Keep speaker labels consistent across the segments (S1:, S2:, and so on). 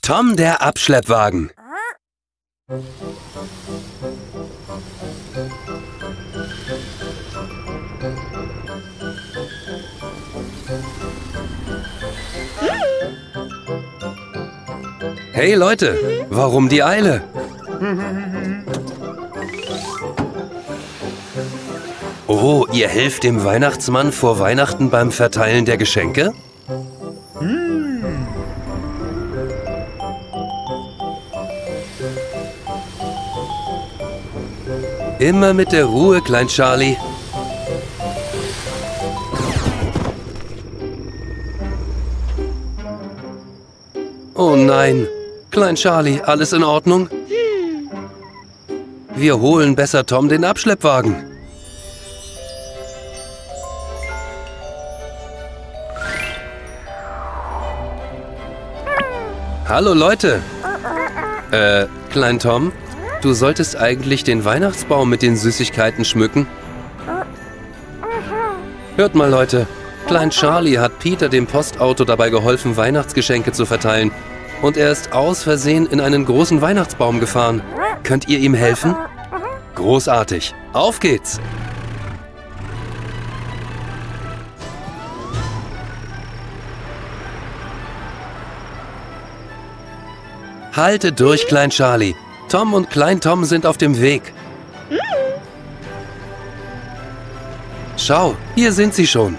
S1: Tom, der Abschleppwagen. Hey Leute, warum die Eile? Oh, ihr helft dem Weihnachtsmann vor Weihnachten beim Verteilen der Geschenke? Immer mit der Ruhe, Klein Charlie. Oh nein, Klein Charlie, alles in Ordnung? Wir holen besser Tom den Abschleppwagen. Hallo Leute. Klein Tom, du solltest eigentlich den Weihnachtsbaum mit den Süßigkeiten schmücken. Hört mal Leute, Klein Charlie hat Peter dem Postauto dabei geholfen, Weihnachtsgeschenke zu verteilen. Und er ist aus Versehen in einen großen Weihnachtsbaum gefahren. Könnt ihr ihm helfen? Großartig. Auf geht's! Halte durch, Klein Charlie. Tom und Klein Tom sind auf dem Weg. Schau, hier sind sie schon.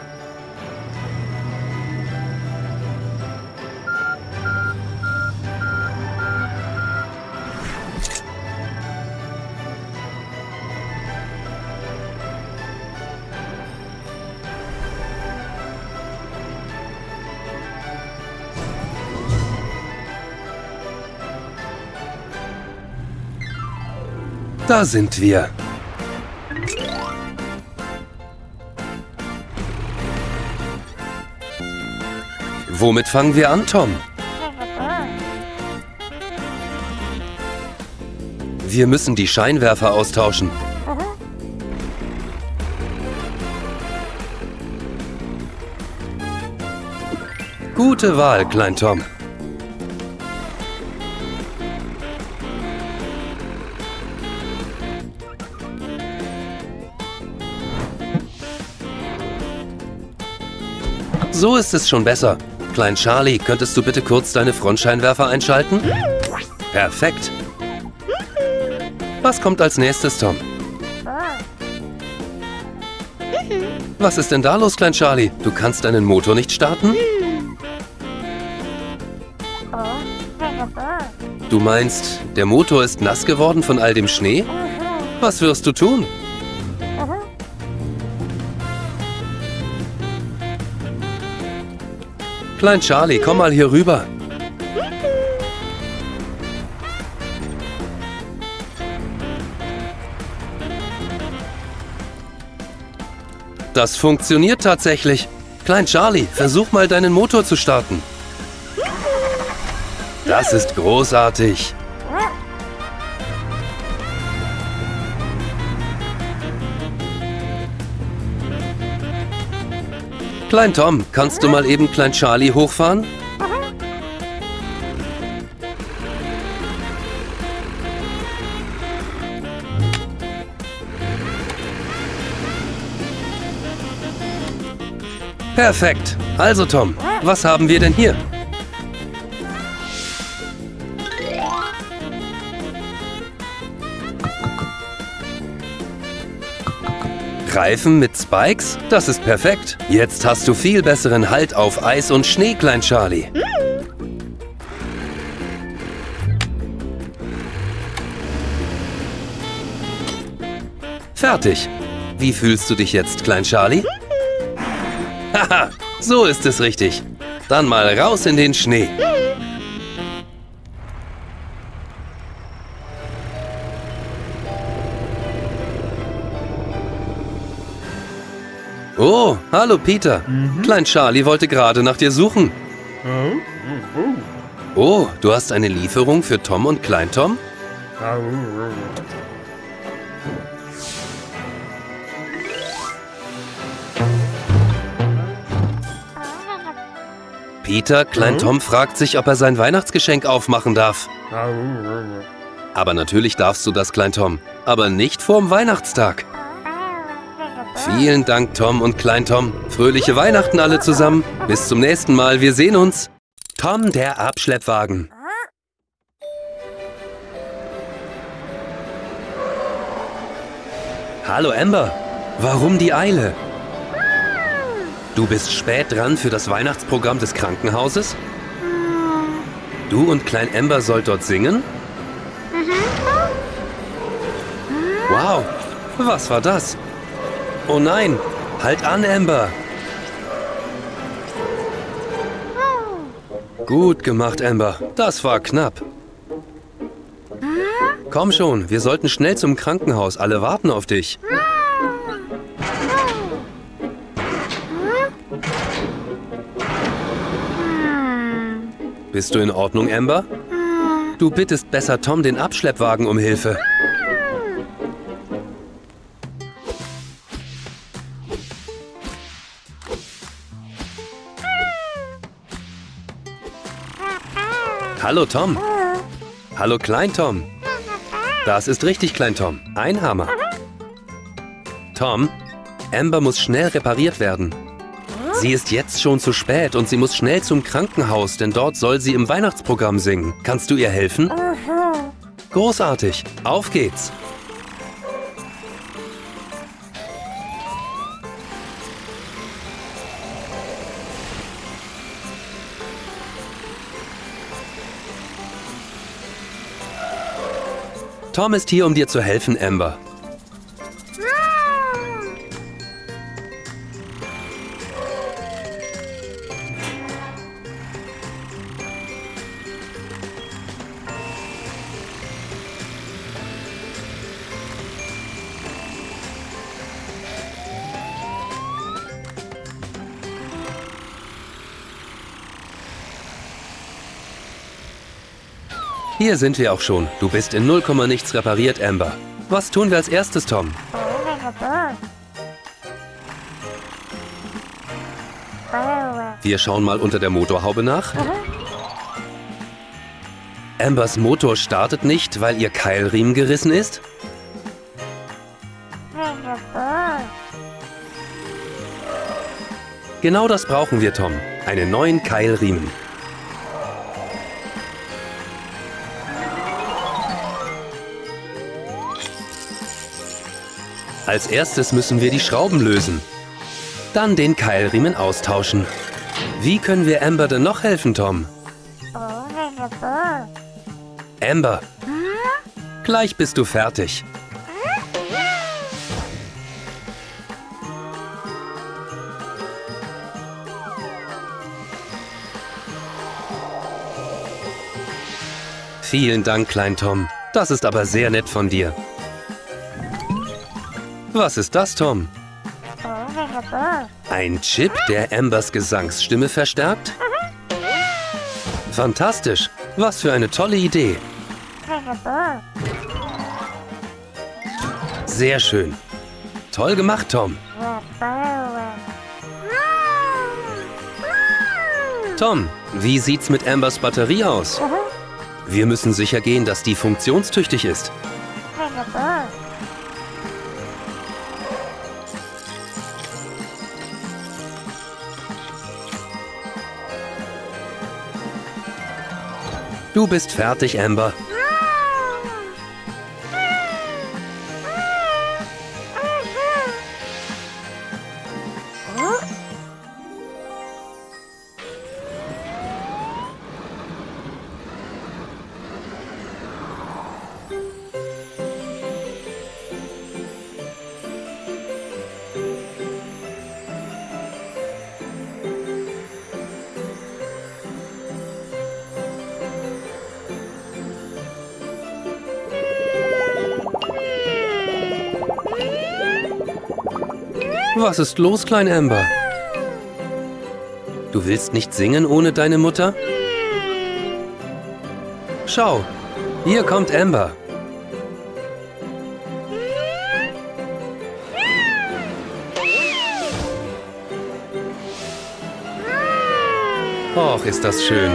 S1: Da sind wir. Womit fangen wir an, Tom? Wir müssen die Scheinwerfer austauschen. Gute Wahl, Klein Tom. So ist es schon besser. Klein Charlie, könntest du bitte kurz deine Frontscheinwerfer einschalten? Perfekt. Was kommt als nächstes, Tom? Was ist denn da los, Klein Charlie? Du kannst deinen Motor nicht starten? Du meinst, der Motor ist nass geworden von all dem Schnee? Was wirst du tun? Klein Charlie, komm mal hier rüber. Das funktioniert tatsächlich. Klein Charlie, versuch mal deinen Motor zu starten. Das ist großartig. Klein Tom, kannst du mal eben Klein Charlie hochfahren? Perfekt. Also Tom, was haben wir denn hier? Reifen mit Spikes? Das ist perfekt. Jetzt hast du viel besseren Halt auf Eis und Schnee, Klein Charlie. Fertig. Wie fühlst du dich jetzt, Klein Charlie? Haha, so ist es richtig. Dann mal raus in den Schnee. Oh, hallo Peter. Klein Charlie wollte gerade nach dir suchen. Oh, du hast eine Lieferung für Tom und Klein Tom? Peter, Klein Tom fragt sich, ob er sein Weihnachtsgeschenk aufmachen darf. Aber natürlich darfst du das, Klein Tom. Aber nicht vorm Weihnachtstag. Vielen Dank, Tom und Klein Tom. Fröhliche Weihnachten alle zusammen. Bis zum nächsten Mal. Wir sehen uns. Tom, der Abschleppwagen. Hallo Amber. Warum die Eile? Du bist spät dran für das Weihnachtsprogramm des Krankenhauses? Du und Klein Amber sollt dort singen? Wow, was war das? Oh nein, halt an, Amber. Gut gemacht, Amber. Das war knapp. Komm schon, wir sollten schnell zum Krankenhaus. Alle warten auf dich. Bist du in Ordnung, Amber? Du bittest besser Tom den Abschleppwagen um Hilfe. Hallo Tom. Hallo Klein Tom. Das ist richtig, Klein Tom. Ein Hammer. Tom, Amber muss schnell repariert werden. Sie ist jetzt schon zu spät und sie muss schnell zum Krankenhaus, denn dort soll sie im Weihnachtsprogramm singen. Kannst du ihr helfen? Großartig. Auf geht's. Tom ist hier, um dir zu helfen, Amber. Hier sind wir auch schon. Du bist in 0, nichts repariert, Amber. Was tun wir als erstes, Tom? Wir schauen mal unter der Motorhaube nach. Ambers Motor startet nicht, weil ihr Keilriemen gerissen ist? Genau das brauchen wir, Tom. Einen neuen Keilriemen. Als erstes müssen wir die Schrauben lösen. Dann den Keilriemen austauschen. Wie können wir Amber denn noch helfen, Tom? Amber, gleich bist du fertig. Vielen Dank, Klein Tom. Das ist aber sehr nett von dir. Was ist das, Tom? Ein Chip, der Ambers Gesangsstimme verstärkt? Fantastisch! Was für eine tolle Idee! Sehr schön! Toll gemacht, Tom! Tom, wie sieht's mit Ambers Batterie aus? Wir müssen sicher gehen, dass die funktionstüchtig ist. Du bist fertig, Amber. Was ist los, Klein Amber? Du willst nicht singen ohne deine Mutter? Schau, hier kommt Amber. Och, ist das schön.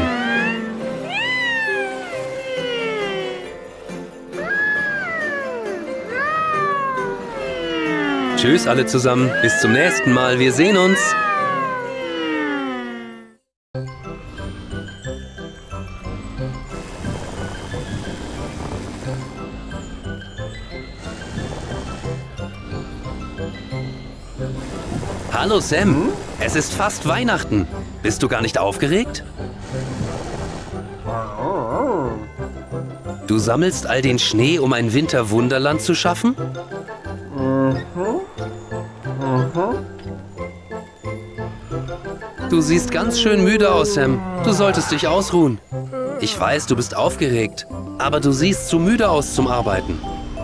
S1: Tschüss alle zusammen, bis zum nächsten Mal, wir sehen uns. Hallo Sam, es ist fast Weihnachten. Bist du gar nicht aufgeregt? Du sammelst all den Schnee, um ein Winterwunderland zu schaffen? Du siehst ganz schön müde aus, Sam. Du solltest dich ausruhen. Ich weiß, du bist aufgeregt, aber du siehst zu müde aus zum Arbeiten.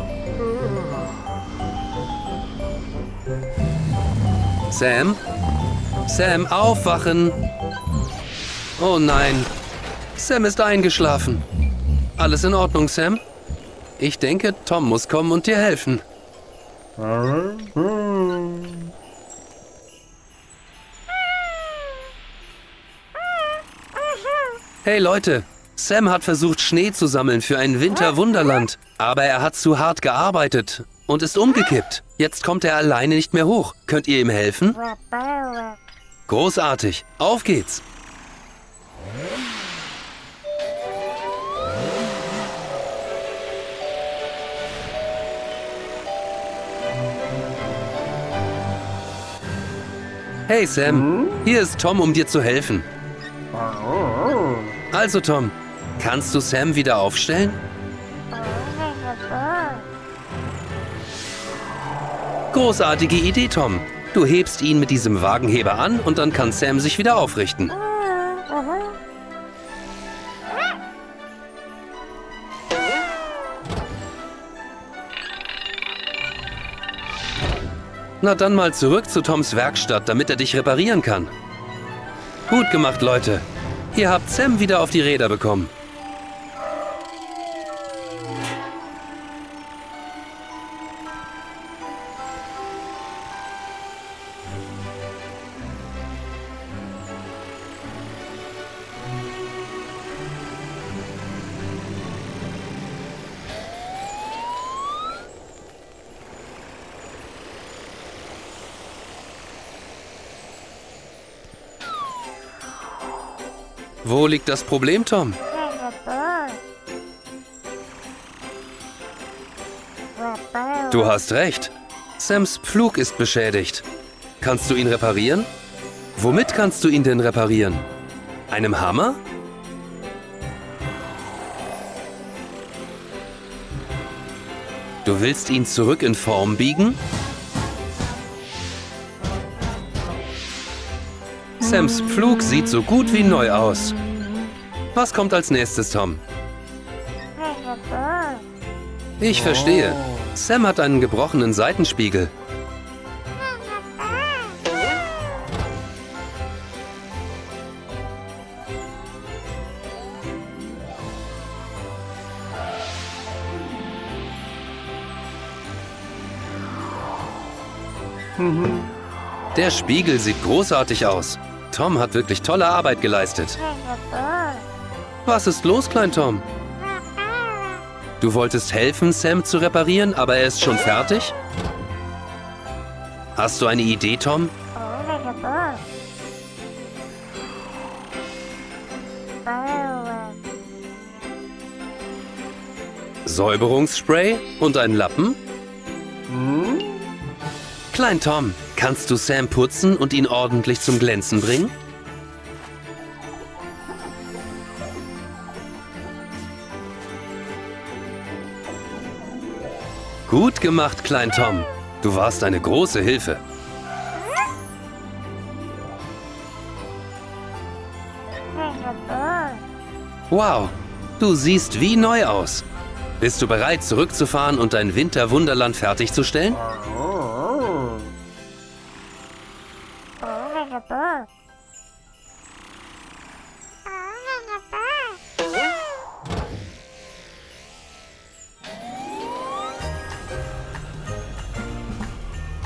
S1: Sam? Sam, aufwachen! Oh nein, Sam ist eingeschlafen. Alles in Ordnung, Sam? Ich denke, Tom muss kommen und dir helfen. Hey Leute, Sam hat versucht, Schnee zu sammeln für ein Winterwunderland, aber er hat zu hart gearbeitet und ist umgekippt. Jetzt kommt er alleine nicht mehr hoch. Könnt ihr ihm helfen? Großartig, auf geht's! Hey Sam, hier ist Tom, um dir zu helfen. Also Tom, kannst du Sam wieder aufstellen? Großartige Idee, Tom. Du hebst ihn mit diesem Wagenheber an und dann kann Sam sich wieder aufrichten. Na dann mal zurück zu Toms Werkstatt, damit er dich reparieren kann. Gut gemacht, Leute. Ihr habt Sam wieder auf die Räder bekommen. Wo liegt das Problem, Tom? Du hast recht. Sams Pflug ist beschädigt. Kannst du ihn reparieren? Womit kannst du ihn denn reparieren? Einem Hammer? Du willst ihn zurück in Form biegen? Sams Pflug sieht so gut wie neu aus. Was kommt als nächstes, Tom? Ich verstehe. Sam hat einen gebrochenen Seitenspiegel. Der Spiegel sieht großartig aus. Tom hat wirklich tolle Arbeit geleistet. Was ist los, Klein Tom? Du wolltest helfen, Sam zu reparieren, aber er ist schon fertig? Hast du eine Idee, Tom? Säuberungsspray und ein Lappen? Klein Tom, kannst du Sam putzen und ihn ordentlich zum Glänzen bringen? Gut gemacht, Klein Tom. Du warst eine große Hilfe. Wow, du siehst wie neu aus. Bist du bereit, zurückzufahren und dein Winterwunderland fertigzustellen?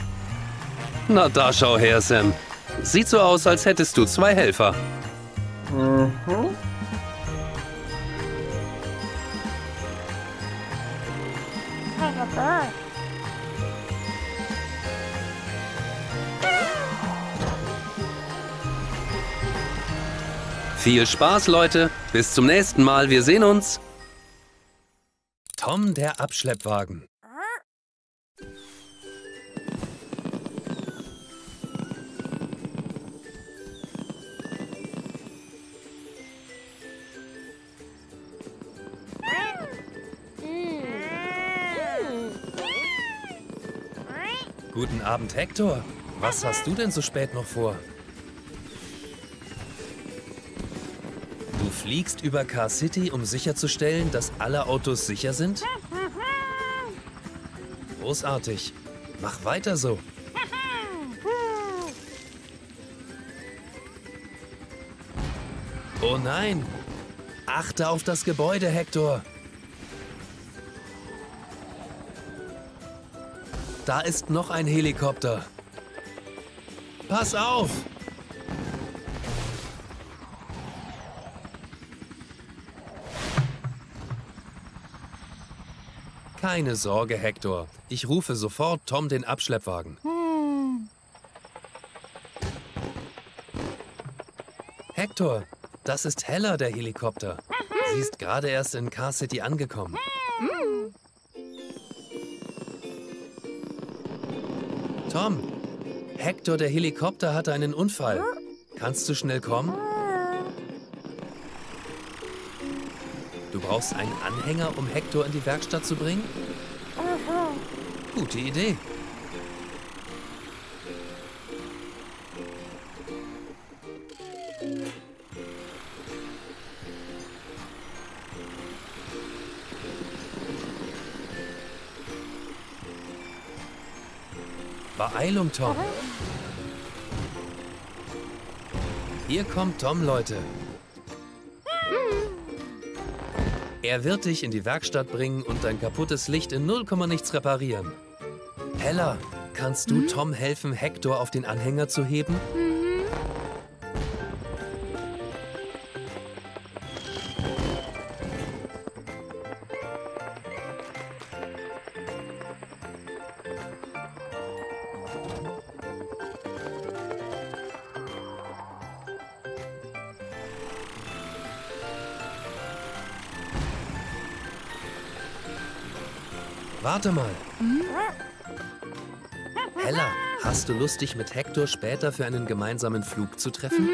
S1: Na da schau her, Sam. Sieht so aus, als hättest du 2 Helfer. Viel Spaß, Leute. Bis zum nächsten Mal. Wir sehen uns. Tom, der Abschleppwagen. Guten Abend, Hector. Was hast du denn so spät noch vor? Du fliegst über Car City, um sicherzustellen, dass alle Autos sicher sind? Großartig. Mach weiter so. Oh nein! Achte auf das Gebäude, Hector. Da ist noch ein Helikopter. Pass auf! Keine Sorge, Hector. Ich rufe sofort Tom den Abschleppwagen. Hector, das ist Hella, der Helikopter. Sie ist gerade erst in Car City angekommen. Tom, Hector, der Helikopter, hatte einen Unfall. Kannst du schnell kommen? Du brauchst einen Anhänger, um Hector in die Werkstatt zu bringen? Gute Idee. Beeilung, Tom. Hier kommt Tom, Leute. Er wird dich in die Werkstatt bringen und dein kaputtes Licht in 0, nichts reparieren. Hella, kannst du Tom helfen, Hector auf den Anhänger zu heben? Warte mal. Hella, hast du Lust, dich mit Hector später für einen gemeinsamen Flug zu treffen?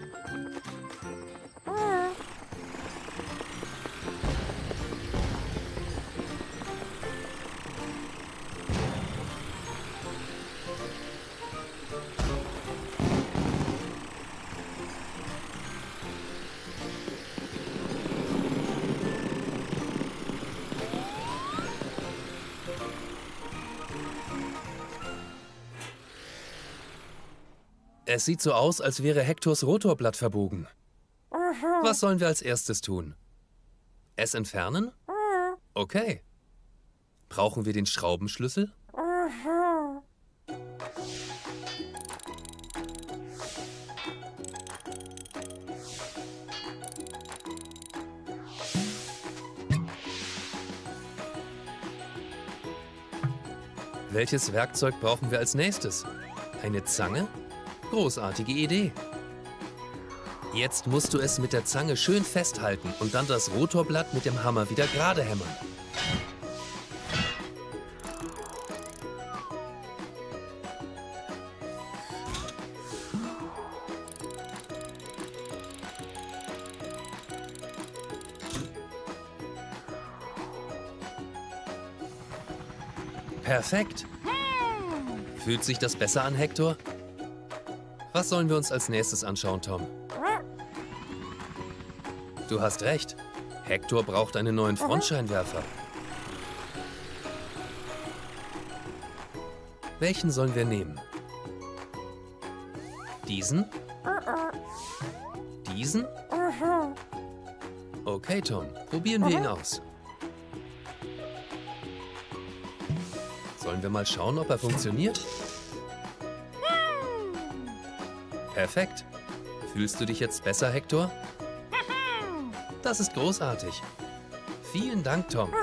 S1: Es sieht so aus, als wäre Hectors Rotorblatt verbogen. Was sollen wir als erstes tun? Es entfernen? Okay. Brauchen wir den Schraubenschlüssel? Welches Werkzeug brauchen wir als nächstes? Eine Zange? Großartige Idee. Jetzt musst du es mit der Zange schön festhalten und dann das Rotorblatt mit dem Hammer wieder gerade hämmern. Perfekt. Fühlt sich das besser an, Hector? Was sollen wir uns als nächstes anschauen, Tom? Du hast recht. Hector braucht einen neuen Frontscheinwerfer. Welchen sollen wir nehmen? Diesen? Diesen? Okay, Tom. Probieren wir ihn aus. Sollen wir mal schauen, ob er funktioniert? Perfekt. Fühlst du dich jetzt besser, Hector? Das ist großartig. Vielen Dank, Tom.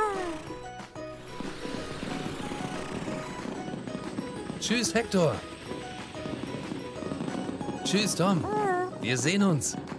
S1: Tschüss, Hector. Tschüss, Tom. Wir sehen uns.